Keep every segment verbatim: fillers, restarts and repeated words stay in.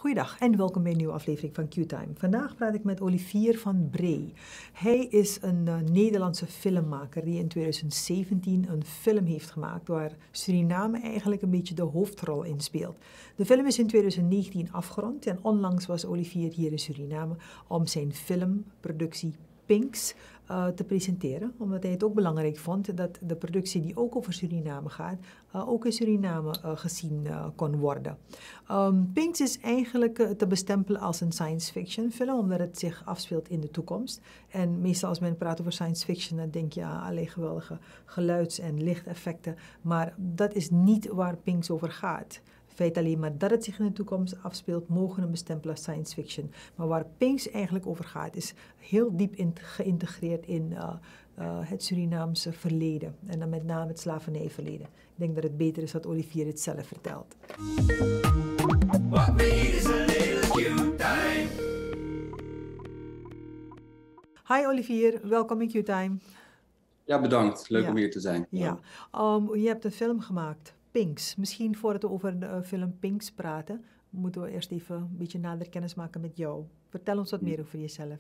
Goeiedag en welkom bij een nieuwe aflevering van Q-Time. Vandaag praat ik met Olivier van Bree. Hij is een uh, Nederlandse filmmaker die in twintig zeventien een film heeft gemaakt waar Suriname eigenlijk een beetje de hoofdrol in speelt. De film is in twintig negentien afgerond en onlangs was Olivier hier in Suriname om zijn filmproductie Pinks uh, te presenteren, omdat hij het ook belangrijk vond dat de productie die ook over Suriname gaat, uh, ook in Suriname uh, gezien uh, kon worden. Um, Pinks is eigenlijk uh, te bestempelen als een science fiction film, omdat het zich afspeelt in de toekomst. En meestal als men praat over science fiction, dan denk je aan allerlei geweldige geluids- en lichteffecten, maar dat is niet waar Pinks over gaat. Het feit alleen maar dat het zich in de toekomst afspeelt, mogen we bestempelen als science fiction. Maar waar Pinks eigenlijk over gaat, is heel diep in, geïntegreerd in uh, uh, het Surinaamse verleden. En dan met name het slavernijverleden. Ik denk dat het beter is dat Olivier het zelf vertelt. What we need is a little Q-Time. Hi Olivier, welkom in Q-Time. Ja, bedankt. Leuk ja. om hier te zijn. Ja, um, je hebt een film gemaakt. Pinks. Misschien voordat we over de uh, film Pinks praten, moeten we eerst even een beetje nader kennis maken met jou. Vertel ons wat meer over jezelf.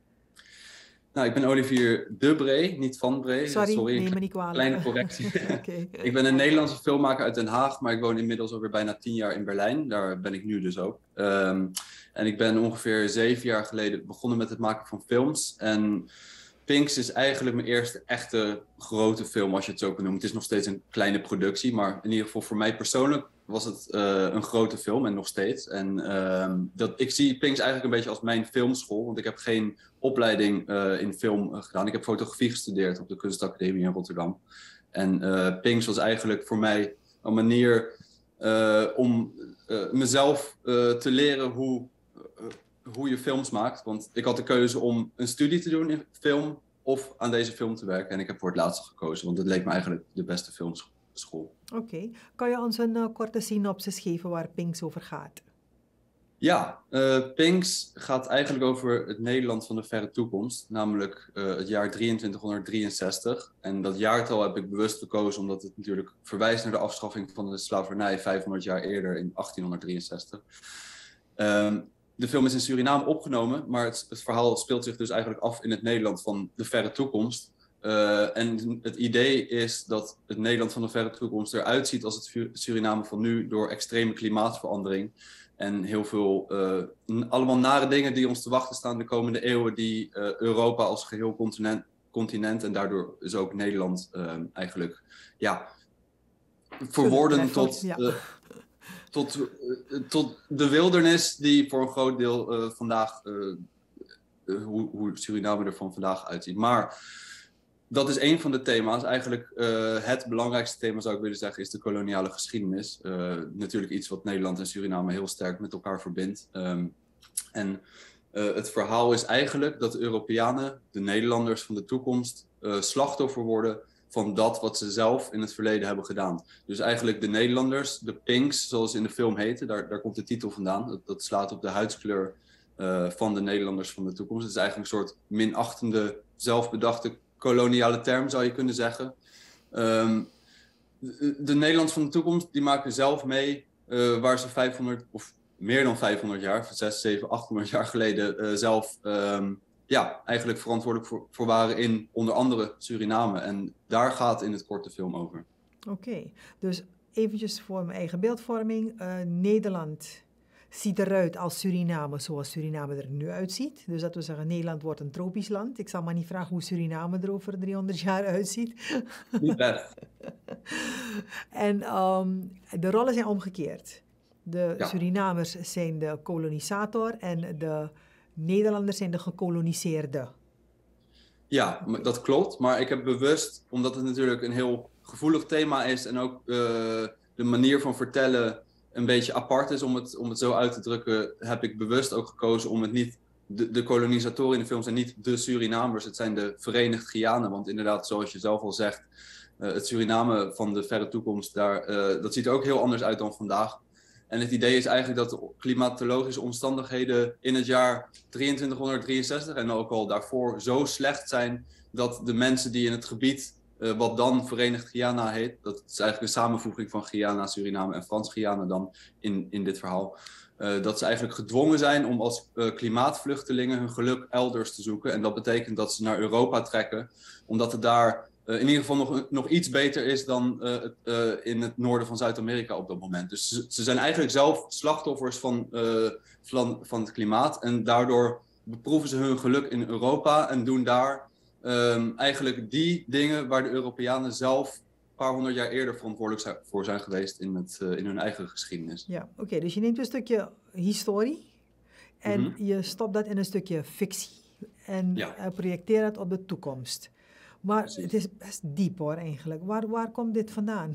Nou, ik ben Olivier de Bree, niet van Bree. Sorry, Sorry neem me niet kwalijk. Kleine correctie. Okay. Ik ben een Nederlandse filmmaker uit Den Haag, maar ik woon inmiddels alweer bijna tien jaar in Berlijn. Daar ben ik nu dus ook. Um, en ik ben ongeveer zeven jaar geleden begonnen met het maken van films. En Pinks is eigenlijk mijn eerste echte grote film, als je het zo kan noemen. Het is nog steeds een kleine productie, maar in ieder geval voor mij persoonlijk was het uh, een grote film en nog steeds. En uh, dat, ik zie Pinks eigenlijk een beetje als mijn filmschool, want ik heb geen opleiding uh, in film uh, gedaan. Ik heb fotografie gestudeerd op de Kunstacademie in Rotterdam. En uh, Pinks was eigenlijk voor mij een manier uh, om uh, mezelf uh, te leren hoe... Uh, hoe je films maakt. Want ik had de keuze om een studie te doen in film of aan deze film te werken. En ik heb voor het laatste gekozen, want het leek me eigenlijk de beste filmschool. Oké. Okay. Kan je ons een uh, korte synopsis geven waar Pinks over gaat? Ja, uh, Pinks gaat eigenlijk over het Nederland van de verre toekomst. Namelijk uh, het jaar drieëntwintig drieënzestig. En dat jaartal heb ik bewust gekozen omdat het natuurlijk verwijst naar de afschaffing van de slavernij vijfhonderd jaar eerder in achttienhonderddrieënzestig. Um, De film is in Suriname opgenomen, maar het, het verhaal speelt zich dus eigenlijk af in het Nederland van de verre toekomst. Uh, en het idee is dat het Nederland van de verre toekomst eruit ziet als het Suriname van nu door extreme klimaatverandering. En heel veel, uh, allemaal nare dingen die ons te wachten staan de komende eeuwen, die uh, Europa als geheel continent, continent en daardoor is ook Nederland uh, eigenlijk, ja, verworden tot... Ja. Uh, Tot, uh, tot de wildernis die voor een groot deel uh, vandaag, uh, uh, hoe, hoe Suriname er van vandaag uitziet. Maar dat is een van de thema's. Eigenlijk uh, het belangrijkste thema zou ik willen zeggen is de koloniale geschiedenis. Uh, natuurlijk iets wat Nederland en Suriname heel sterk met elkaar verbindt. Um, en uh, het verhaal is eigenlijk dat de Europeanen, de Nederlanders van de toekomst, uh, slachtoffer worden van dat wat ze zelf in het verleden hebben gedaan. Dus eigenlijk de Nederlanders, de Pinks, zoals ze in de film heten, daar, daar komt de titel vandaan. Dat, dat slaat op de huidskleur uh, van de Nederlanders van de toekomst. Het is eigenlijk een soort minachtende, zelfbedachte koloniale term, zou je kunnen zeggen. Um, de, de Nederlanders van de toekomst, die maken zelf mee uh, waar ze vijfhonderd of meer dan vijfhonderd jaar, zes, zeven, achthonderd jaar geleden uh, zelf... Um, ja, eigenlijk verantwoordelijk voor, voor waren in onder andere Suriname. En daar gaat in het korte film over. Oké, okay. Dus eventjes voor mijn eigen beeldvorming. Uh, Nederland ziet eruit als Suriname zoals Suriname er nu uitziet. Dus dat we zeggen, Nederland wordt een tropisch land. Ik zal maar niet vragen hoe Suriname er over driehonderd jaar uitziet. Niet best. En um, de rollen zijn omgekeerd. De ja. Surinamers zijn de kolonisator en de Nederlanders zijn de gekoloniseerden. Ja, okay. Dat klopt. Maar ik heb bewust, omdat het natuurlijk een heel gevoelig thema is en ook uh, de manier van vertellen een beetje apart is om het, om het zo uit te drukken, heb ik bewust ook gekozen om het niet... De, de kolonisatoren in de film zijn niet de Surinamers, het zijn de Verenigd Guyana. Want inderdaad, zoals je zelf al zegt, uh, het Suriname van de verre toekomst, daar, uh, dat ziet er ook heel anders uit dan vandaag. En het idee is eigenlijk dat de klimatologische omstandigheden in het jaar drieëntwintig drieënzestig en ook al daarvoor zo slecht zijn dat de mensen die in het gebied, uh, wat dan Verenigd Guyana heet, dat is eigenlijk een samenvoeging van Guyana, Suriname en Frans Guyana dan in, in dit verhaal, Uh, dat ze eigenlijk gedwongen zijn om als uh, klimaatvluchtelingen hun geluk elders te zoeken. En dat betekent dat ze naar Europa trekken, omdat het daar uh, in ieder geval nog, nog iets beter is dan uh, uh, in het noorden van Zuid-Amerika op dat moment. Dus ze, ze zijn eigenlijk zelf slachtoffers van, uh, van, van het klimaat. En daardoor beproeven ze hun geluk in Europa en doen daar um, eigenlijk die dingen waar de Europeanen zelf een paar honderd jaar eerder verantwoordelijk voor zijn geweest in, het, uh, in hun eigen geschiedenis. Ja, oké. Okay, dus je neemt een stukje historie en Mm-hmm. je stopt dat in een stukje fictie en Ja. uh, projecteert het op de toekomst. Maar Precies. het is best diep hoor eigenlijk. Waar, waar komt dit vandaan?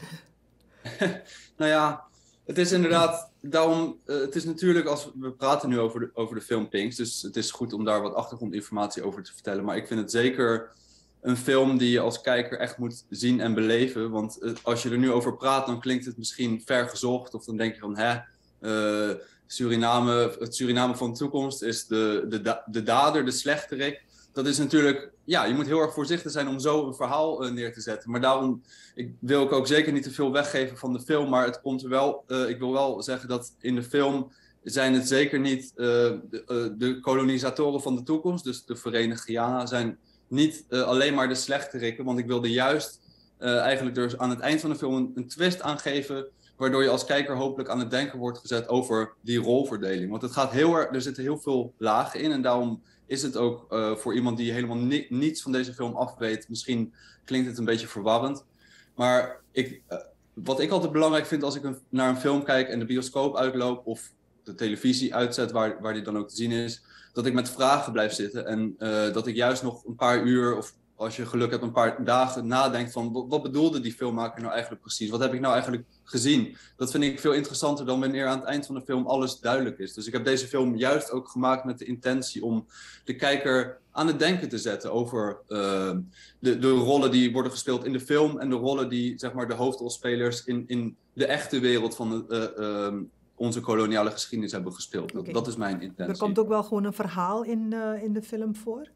Nou ja, het is inderdaad, daarom, uh, het is natuurlijk, als we praten nu over de, over de film Pinks, dus het is goed om daar wat achtergrondinformatie over te vertellen, maar ik vind het zeker een film die je als kijker echt moet zien en beleven, want uh, als je er nu over praat, dan klinkt het misschien ver gezocht, of dan denk je van, hè, uh, Suriname, het Suriname van de toekomst is de, de, de dader, de slechterik. Dat is natuurlijk, ja, je moet heel erg voorzichtig zijn om zo een verhaal uh, neer te zetten. Maar daarom ik, wil ik ook zeker niet te veel weggeven van de film. Maar het komt er wel, uh, ik wil wel zeggen dat in de film zijn het zeker niet uh, de, uh, de kolonisatoren van de toekomst. Dus de Verenigde Guyana zijn niet uh, alleen maar de slechterikken. Want ik wilde juist uh, eigenlijk dus aan het eind van de film een, een twist aangeven. Waardoor je als kijker hopelijk aan het denken wordt gezet over die rolverdeling. Want het gaat heel erg, er zitten heel veel lagen in en daarom is het ook uh, voor iemand die helemaal ni- niets van deze film af weet, misschien klinkt het een beetje verwarrend. Maar ik, uh, wat ik altijd belangrijk vind als ik een, naar een film kijk en de bioscoop uitloop of de televisie uitzet waar, waar die dan ook te zien is, dat ik met vragen blijf zitten en uh, dat ik juist nog een paar uur of als je geluk hebt een paar dagen nadenkt van wat, wat bedoelde die filmmaker nou eigenlijk precies? Wat heb ik nou eigenlijk gezien? Dat vind ik veel interessanter dan wanneer aan het eind van de film alles duidelijk is. Dus ik heb deze film juist ook gemaakt met de intentie om de kijker aan het denken te zetten over uh, de, de rollen die worden gespeeld in de film en de rollen die zeg maar de hoofdrolspelers in, in de echte wereld van de, uh, uh, onze koloniale geschiedenis hebben gespeeld. Dat, Okay. dat is mijn intentie. Er komt ook wel gewoon een verhaal in, uh, in de film voor?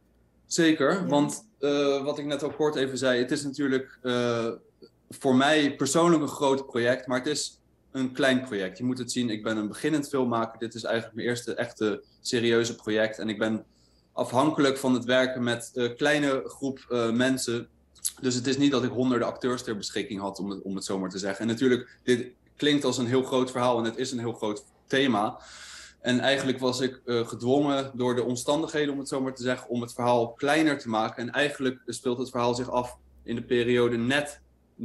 Zeker, ja. want uh, wat ik net al kort even zei, het is natuurlijk uh, voor mij persoonlijk een groot project, maar het is een klein project. Je moet het zien, ik ben een beginnend filmmaker. Dit is eigenlijk mijn eerste echte serieuze project. En ik ben afhankelijk van het werken met een uh, kleine groep uh, mensen. Dus het is niet dat ik honderden acteurs ter beschikking had, om het, om het zo maar te zeggen. En natuurlijk, dit klinkt als een heel groot verhaal en het is een heel groot thema. En eigenlijk was ik uh, gedwongen door de omstandigheden, om het zo maar te zeggen, om het verhaal kleiner te maken. En eigenlijk speelt het verhaal zich af in de periode net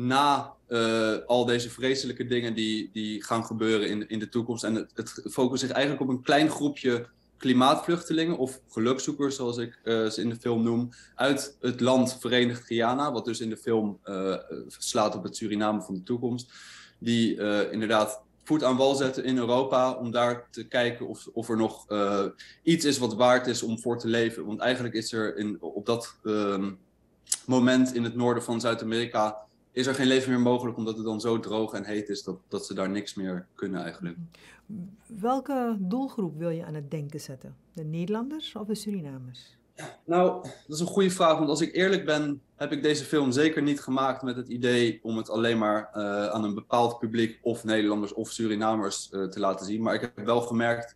na uh, al deze vreselijke dingen die, die gaan gebeuren in, in de toekomst. En het, het focust zich eigenlijk op een klein groepje klimaatvluchtelingen of gelukzoekers, zoals ik uh, ze in de film noem, uit het land Verenigd Guyana, wat dus in de film uh, slaat op het Suriname van de toekomst, die uh, inderdaad voet aan wal zetten in Europa om daar te kijken of, of er nog uh, iets is wat waard is om voor te leven. Want eigenlijk is er in, op dat uh, moment in het noorden van Zuid-Amerika is er geen leven meer mogelijk, omdat het dan zo droog en heet is dat, dat ze daar niks meer kunnen eigenlijk. Welke doelgroep wil je aan het denken zetten? De Nederlanders of de Surinamers? Nou, dat is een goede vraag, want als ik eerlijk ben, heb ik deze film zeker niet gemaakt met het idee om het alleen maar uh, aan een bepaald publiek, of Nederlanders of Surinamers, uh, te laten zien. Maar ik heb wel gemerkt,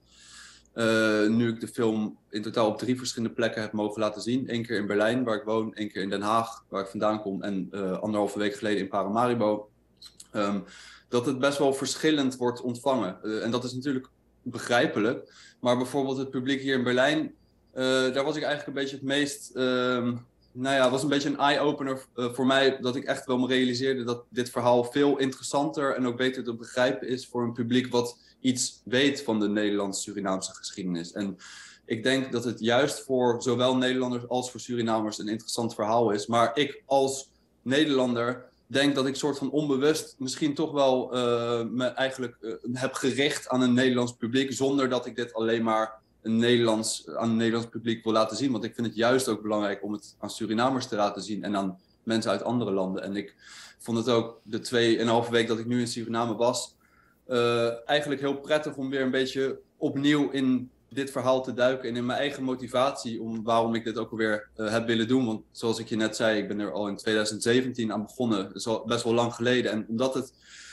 uh, nu ik de film in totaal op drie verschillende plekken heb mogen laten zien. Eén keer in Berlijn, waar ik woon, één keer in Den Haag, waar ik vandaan kom, en uh, anderhalve week geleden in Paramaribo. Um, dat het best wel verschillend wordt ontvangen. Uh, en dat is natuurlijk begrijpelijk. Maar bijvoorbeeld het publiek hier in Berlijn, Uh, daar was ik eigenlijk een beetje het meest, uh, nou ja, was een beetje een eye-opener uh, voor mij, dat ik echt wel me realiseerde dat dit verhaal veel interessanter en ook beter te begrijpen is voor een publiek wat iets weet van de Nederlands-Surinaamse geschiedenis. En ik denk dat het juist voor zowel Nederlanders als voor Surinamers een interessant verhaal is. Maar ik als Nederlander denk dat ik soort van onbewust misschien toch wel uh, me eigenlijk uh, heb gericht aan een Nederlands publiek, zonder dat ik dit alleen maar Een Nederlands, aan een Nederlands publiek wil laten zien. Want ik vind het juist ook belangrijk om het aan Surinamers te laten zien en aan mensen uit andere landen. En ik vond het ook de twee en een halve week dat ik nu in Suriname was, uh, eigenlijk heel prettig om weer een beetje opnieuw in dit verhaal te duiken en in mijn eigen motivatie om waarom ik dit ook alweer uh, heb willen doen. Want zoals ik je net zei, ik ben er al in twintig zeventien aan begonnen. Dat is al best wel lang geleden. En omdat het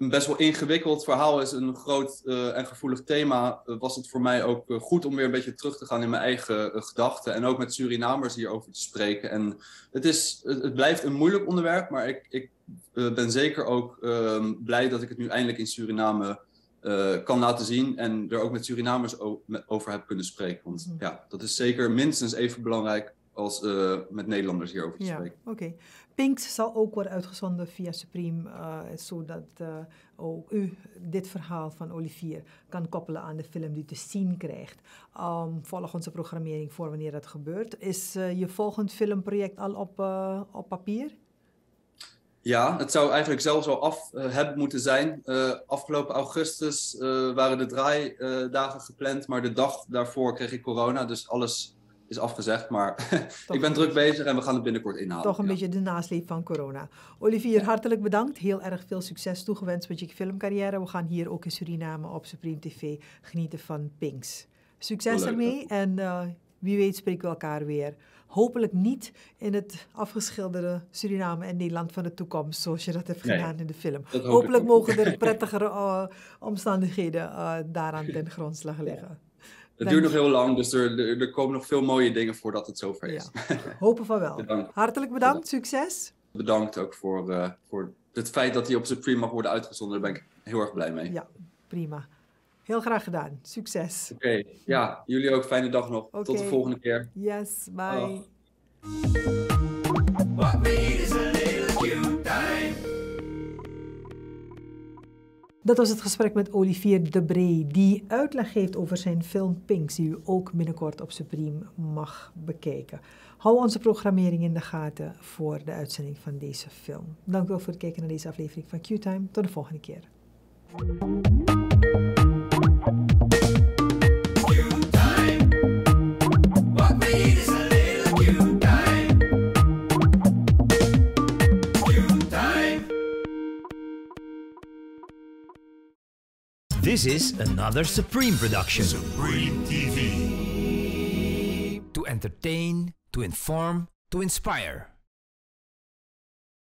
een best wel ingewikkeld verhaal is, een groot uh, en gevoelig thema, uh, was het voor mij ook uh, goed om weer een beetje terug te gaan in mijn eigen uh, gedachten. En ook met Surinamers hierover te spreken. En het, is, het, het blijft een moeilijk onderwerp, maar ik, ik uh, ben zeker ook uh, blij dat ik het nu eindelijk in Suriname uh, kan laten zien. En er ook met Surinamers over heb kunnen spreken. Want mm. ja, dat is zeker minstens even belangrijk als uh, met Nederlanders hierover te ja, spreken. Oké. Okay. Pinks zal ook worden uitgezonden via Supreme, uh, zodat uh, ook u dit verhaal van Olivier kan koppelen aan de film die te zien krijgt. Um, volg onze programmering voor wanneer dat gebeurt. Is uh, je volgend filmproject al op, uh, op papier? Ja, het zou eigenlijk zelfs al af uh, hebben moeten zijn. Uh, afgelopen augustus uh, waren de draaidagen uh, gepland, maar de dag daarvoor kreeg ik corona, dus alles is afgezegd, maar ik ben druk bezig en we gaan het binnenkort inhalen. Toch een ja. beetje de nasleep van corona. Olivier, ja. hartelijk bedankt. Heel erg veel succes toegewenst met je filmcarrière. We gaan hier ook in Suriname op Supreme T V genieten van Pinks. Succes leuk, ermee ja. en uh, wie weet spreken we elkaar weer. Hopelijk niet in het afgeschilderde Suriname en Nederland van de toekomst, zoals je dat hebt nee, gedaan in de film. Hopelijk mogen er prettigere uh, omstandigheden uh, daaraan ten grondslag liggen. Ja. Het duurt nog heel lang, dus er, er, er komen nog veel mooie dingen voordat het zover is. Ja, hopen van wel. Bedankt. Hartelijk bedankt, succes. Bedankt ook voor, uh, voor het feit dat hij op Supreme mag worden uitgezonden. Daar ben ik heel erg blij mee. Ja, prima. Heel graag gedaan. Succes. Oké, okay. ja, jullie ook fijne dag nog. Okay. Tot de volgende keer. Yes, bye. What we need is a little cute time. Dat was het gesprek met Olivier De Brey, die uitleg geeft over zijn film Pinks, die u ook binnenkort op Supreme mag bekijken. Hou onze programmering in de gaten voor de uitzending van deze film. Dank u wel voor het kijken naar deze aflevering van Q-Time. Tot de volgende keer. This is another Supreme production. Supreme T V. To entertain, to inform, to inspire.